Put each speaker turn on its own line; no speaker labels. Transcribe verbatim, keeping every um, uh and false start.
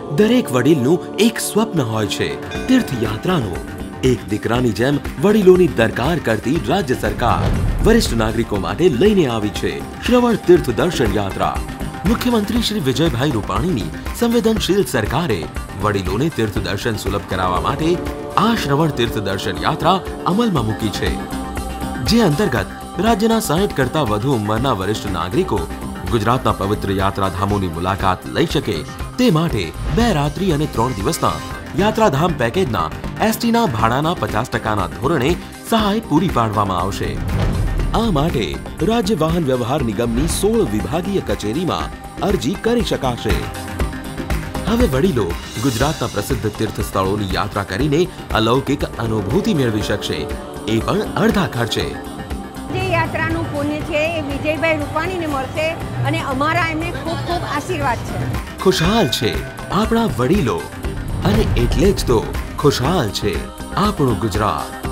દરેક વડીલનું એક સ્વપ્ન હોય છે તીર્થયાત્રાનું। એક દીકરાની જેમ વડીલોની દરકાર કરતી રાજ્ય સરકાર વરિષ્ઠ નાગરિકો માટે લઈને આવી છે શ્રવણ તીર્થ દર્શન યાત્રા। મુખ્યમંત્રી શ્રી વિજયભાઈ રૂપાણીની સંવેદનશીલ સરકારે વડીલોને તીર્થ દર્શન સુલભ કરાવવા માટે આ શ્રવણ તીર્થ દર્શન યાત્રા અમલમાં મૂકી છે, જે અંતર્ગત રાજ્યના સાઠ કરતા વધુ ઉંમરના વરિષ્ઠ નાગરિકો ગુજરાતના પવિત્ર યાત્રાધામોની મુલાકાત લઈ શકે તે માટે બે રાત્રિ અને ત્રણ દિવસના યાત્રાધામ પેકેજના એસટીના ભાડાના પચાસ ટકાના ધોરણે સહાય પૂરી પાડવામાં આવશે। આ માટે રાજ્ય વાહન વ્યવહાર નિગમની સોળ વિભાગીય કચેરીમાં અરજી કરી શકાશે। હવે વડીલો ગુજરાતના પ્રસિદ્ધ તીર્થ સ્થળોની યાત્રા કરીને અલૌકિક અનુભૂતિ મેળવી શકશે, એ પણ અડધા ખર્ચે।
જે યાત્રાનું પુણ્ય છે એ વિજયભાઈ રૂપાણીને મળશે અને અમારા એમને ખૂબ ખૂબ આશીર્વાદ છે।
ખુશહાલ છે આપણા વડીલો અને એટલે જ તો ખુશહાલ છે આપણું ગુજરાત।